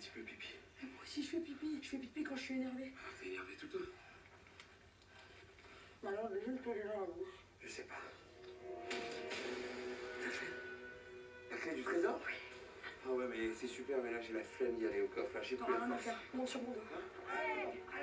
petit peu pipi. Mais moi aussi je fais pipi. Je fais pipi quand je suis énervé. Ah, t'es énervé tout le temps. Bah alors, déjà, je te l'ai dans la bouche. Je sais pas. La clé du trésor? Oui. Ah ouais, mais c'est super, mais là j'ai la flemme d'y aller au coffre. Là, j'ai plus T'auras la rien à force. faire. Monte sur mon dos. Hein?